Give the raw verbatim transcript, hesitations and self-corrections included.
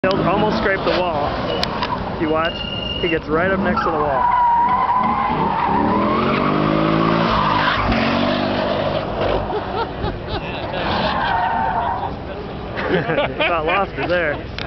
He'll almost scrape the wall. You watch, he gets right up next to the wall. About lost her there.